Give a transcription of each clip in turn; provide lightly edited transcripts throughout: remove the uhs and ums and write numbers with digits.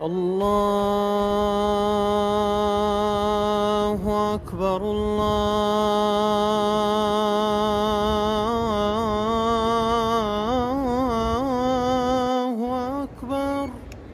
الله أكبر الله أكبر.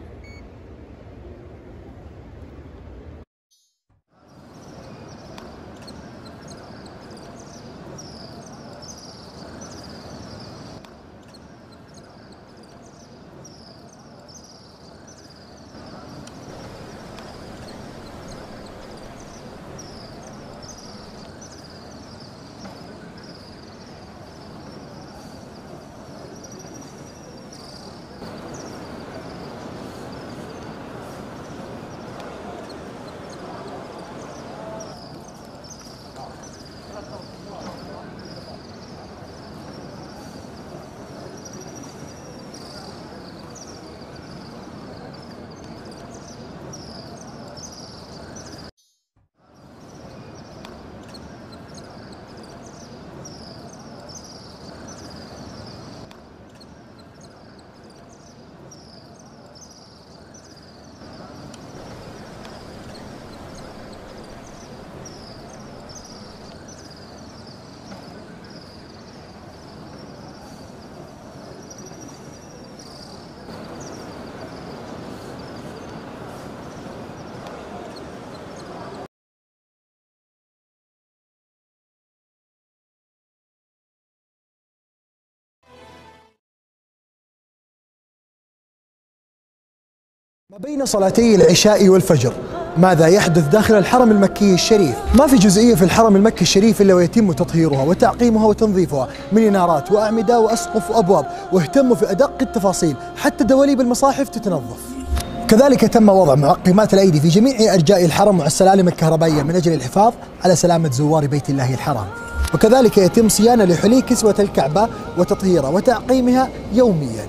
ما بين صلاتي العشاء والفجر ماذا يحدث داخل الحرم المكي الشريف؟ ما في جزئية في الحرم المكي الشريف إلا ويتم تطهيرها وتعقيمها وتنظيفها من إنارات وأعمدة وأسقف وأبواب، واهتموا في أدق التفاصيل حتى دواليب المصاحف تتنظف. كذلك تم وضع معقمات الأيدي في جميع أرجاء الحرم مع السلالم الكهربائية من أجل الحفاظ على سلامة زوار بيت الله الحرام. وكذلك يتم صيانة لحلي كسوة الكعبة وتطهيرها وتعقيمها يومياً.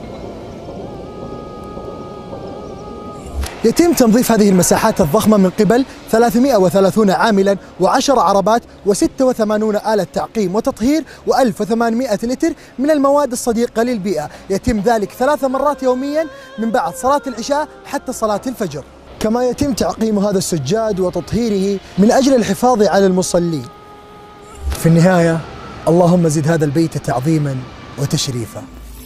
يتم تنظيف هذه المساحات الضخمة من قبل 330 عاملا و10 عربات و86 آلة تعقيم وتطهير و1800 لتر من المواد الصديقة للبيئة، يتم ذلك 3 مرات يوميا من بعد صلاة العشاء حتى صلاة الفجر. كما يتم تعقيم هذا السجاد وتطهيره من أجل الحفاظ على المصلين. في النهاية اللهم زد هذا البيت تعظيما وتشريفا.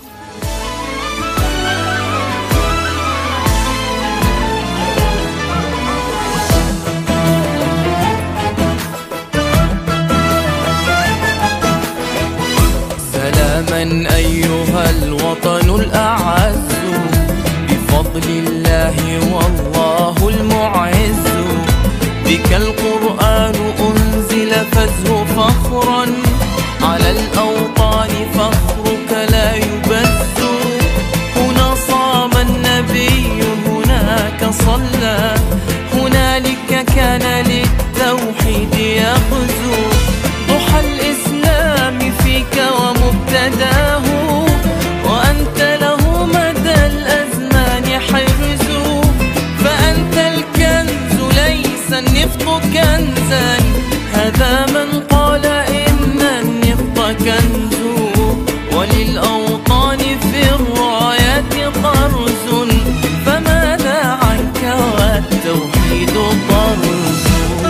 سلاما أيها الوطن الأعز، بفضل الله والله المعز، بك القرآن أنزل فزه فخرا على الأوطان، فخرك لا يبث. هنا صام النبي هناك صلى، هنالك كان للتوحيد يغزو. ضحى الإسلام فيك ومبتداه، وأنت له مدى الأزمان حرز. فأنت الكنز ليس النفط كنزا، هذا من قال إن النفط كنز. وللأوطان في الرايات قرز، فماذا عنك والتوحيد طرز.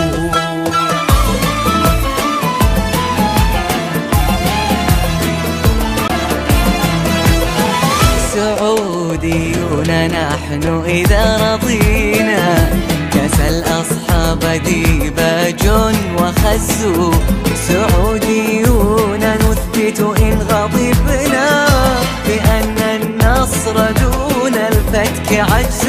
سعوديون نحن إذا رضينا، كاس الأصحاب ديباج وخز. سعوديون نثبت إن غضبنا بأن النصر دون الفتك عجز.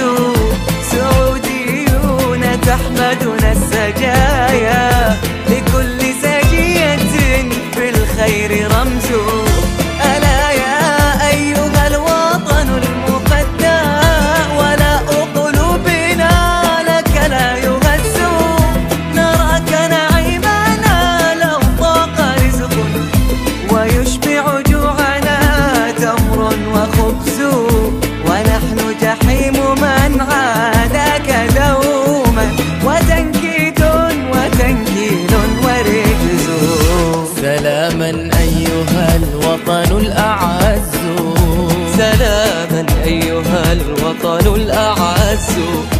سعوديون تحمدنا السجايا، لكل سجية في الخير رمز. ألا يا أيها الوطن المفدى، ولا قلوبنا لك لا يهز. نراك نعيمنا لو ضاق رزق، ويشبع جوعنا تمر وخبز. ونحن جحيم من عاداك دوما، وتنكيد وتنكيل ورجز. سلاما أيها الوطن الأعز، سلاما أيها الوطن الأعز.